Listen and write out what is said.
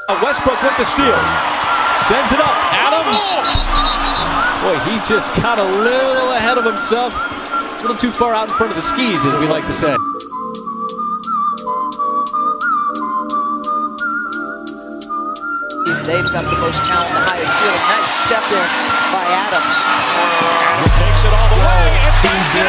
Westbrook with the steal. Sends it up. Adams. Boy, he just got a little ahead of himself. A little too far out in front of the skis, as we like to say. They've got the most talent, the highest ceiling. Nice step in by Adams. He takes it all the way.